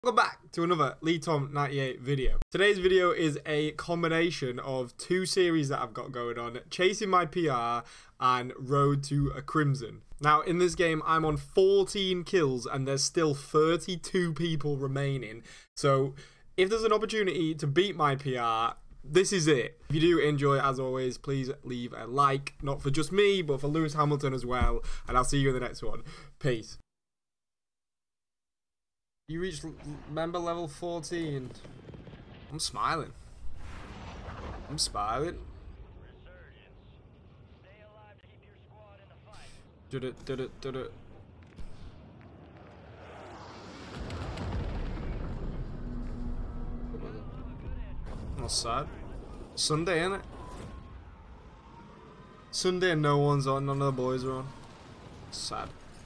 Welcome back to another LeeTom98 video. Today's video is a combination of two series that I've got going on, Chasing My PR and Road to a Crimson. Now in this game I'm on 14 kills and there's still 32 people remaining. So if there's an opportunity to beat my PR, this is it. If you do enjoy, as always, please leave a like, not for just me, but for Lewis Hamilton as well. And I'll see you in the next one. Peace. You reached member level 14. I'm smiling. I'm smiling. Did it. Not sad. Sunday, innit? Sunday and no one's on, none of the boys are on. Sad.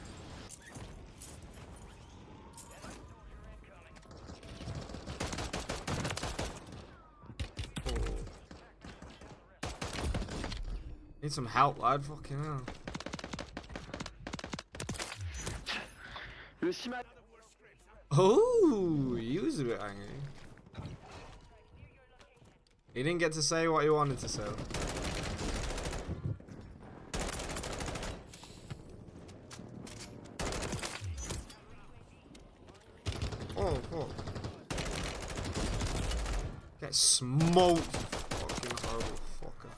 Need some help, lad. Fucking hell. Oh, he was a bit angry. He didn't get to say what he wanted to say. Oh, fuck. Get smoked, fucking horrible fucker.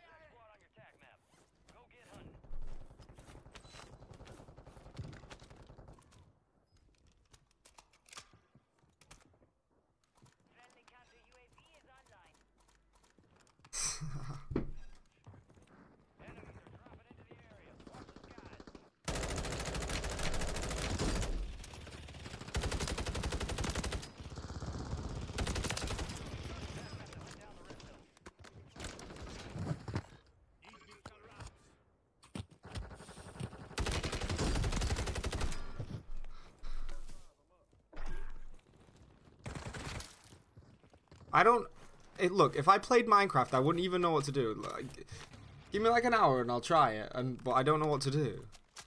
Look, if I played Minecraft, I wouldn't even know what to do. Like, give me like an hour and I'll try it, but I don't know what to do.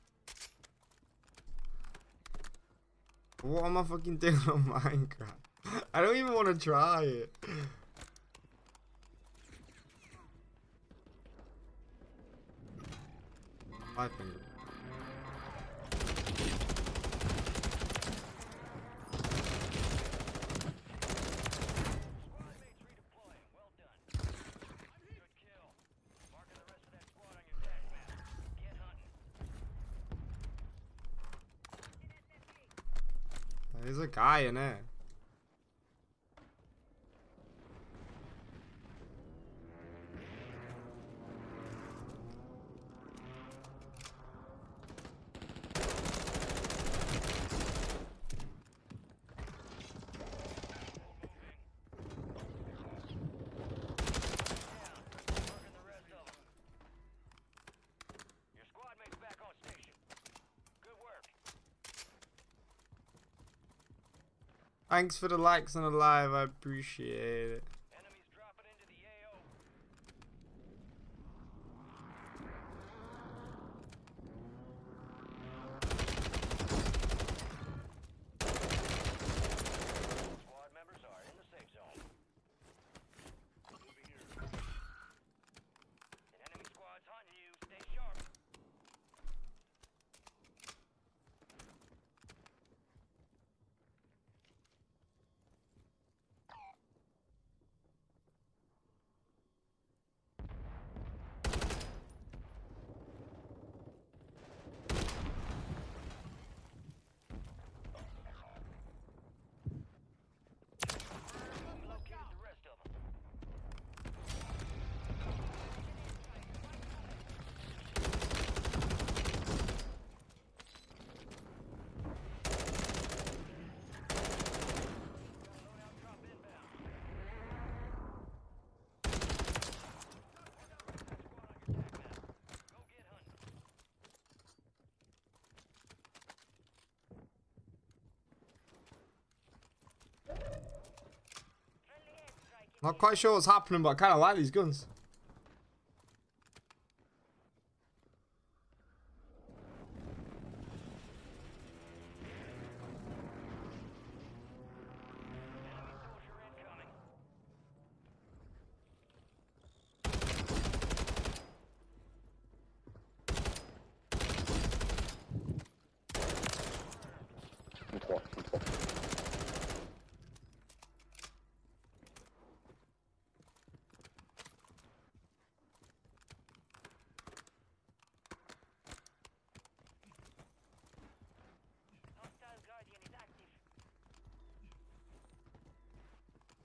What am I fucking doing on Minecraft? I don't even want to try it. 500. There's a guy in there. Thanks for the likes on the live, I appreciate it. Enemies dropping into the AO. Squad members are in the safe zone. An enemy squad's hunting you. Stay sharp. Not quite sure what's happening, but I kind of like these guns.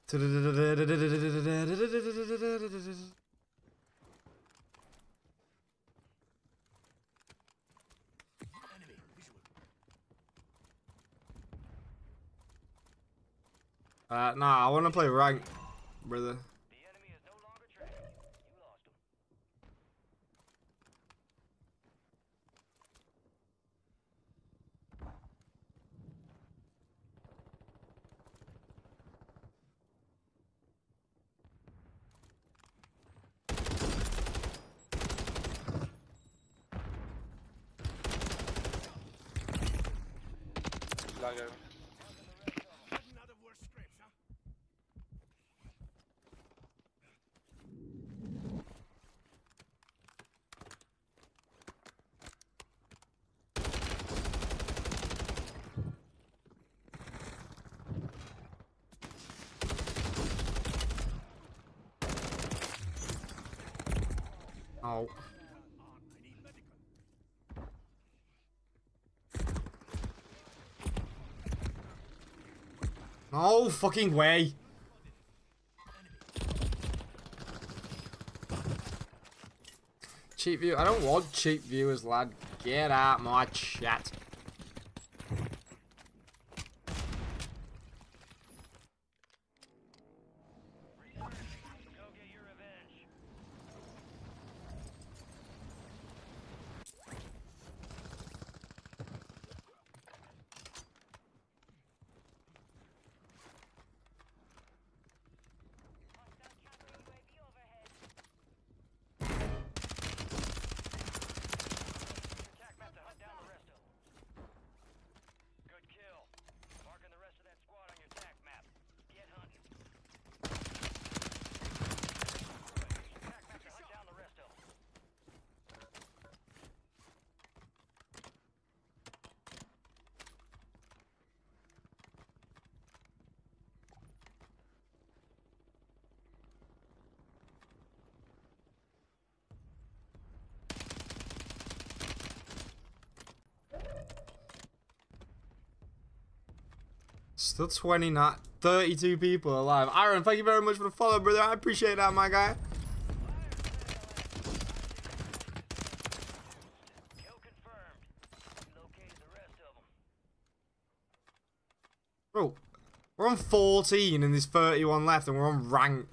Nah, I want to play rank, brother. The enemy is no longer tracking you. You lost them. Lager. Oh. No fucking way. Cheap view. I don't want cheap viewers, lad. Get out my chat. Go get your revenge. Attack map to hunt down the rest of them. Good kill. Marking the rest of that squad on your attack map. Get hunting. Attack map to hunt down the rest of them. Still 20, not 32 people alive. Aaron, thank you very much for the follow, brother. I appreciate that, my guy. Kill confirmed. Located the rest of them. Bro, we're on 14 and there's 31 left and we're on rank.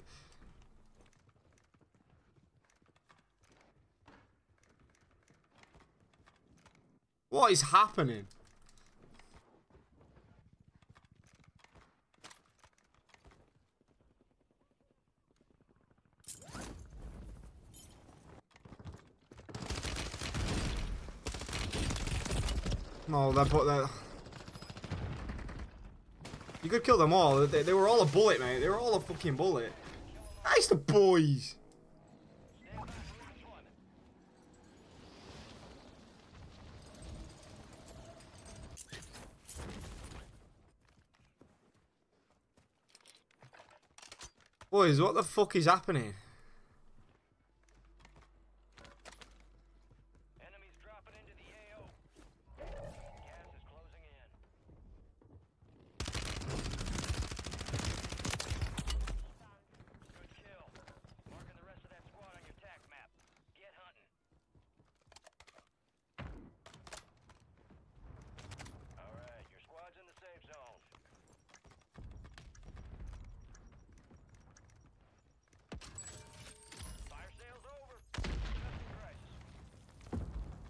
What is happening? No, that put that. You could kill them all. They were all a bullet, mate. They were all a fucking bullet. Nice, the boys. Stand by for redeployment. Boys, what the fuck is happening? Enemies dropping into the AO. Gas is closing in. Good kill. Marking the rest of that squad on your attack map. Get hunting. Alright, your squad's in the safe zone. Fire sale's over. Adjusting prices.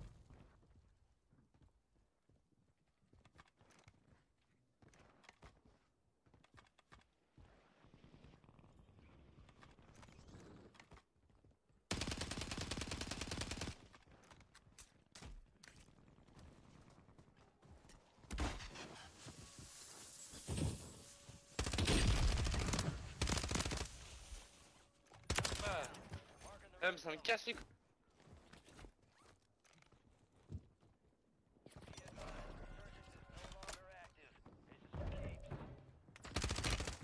Ça me casse les couilles. No longer active. This is for keeps.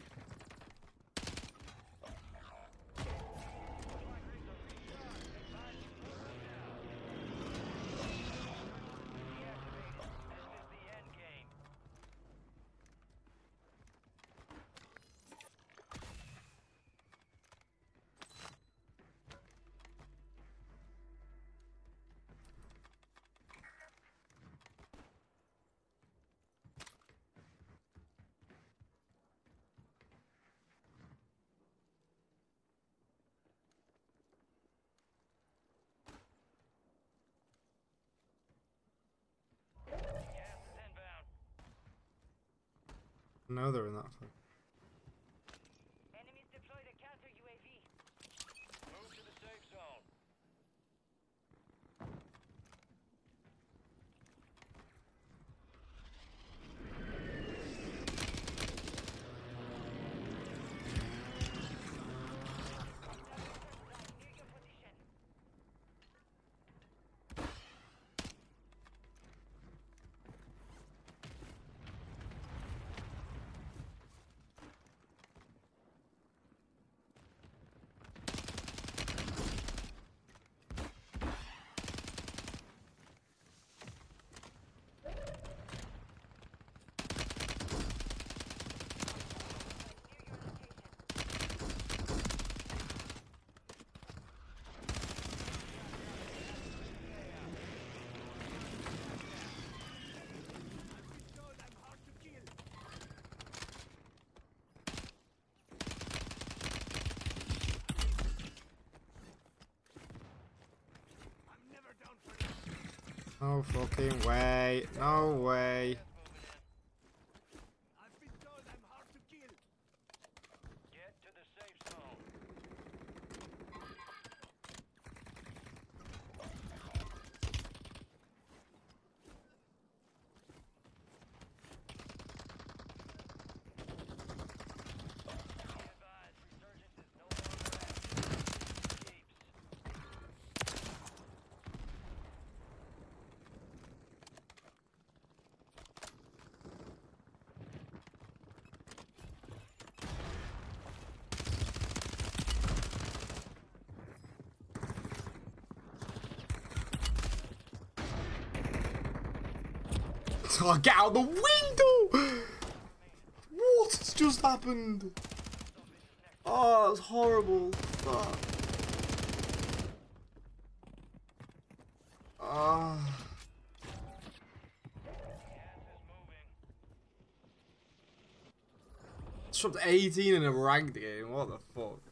This is the end game. No, they're in that. Enemies deployed a counter UAV. Move to the safe zone. Near your position. No fucking way. No way. I've been told I'm hard to kill. Get to the safe zone. Be advised, resurgence is no longer active. Escapes. Oh, get out the window! What has just happened? Oh, that's horrible. Fuck. Ah. Dropped 18 in a ranked game. What the fuck?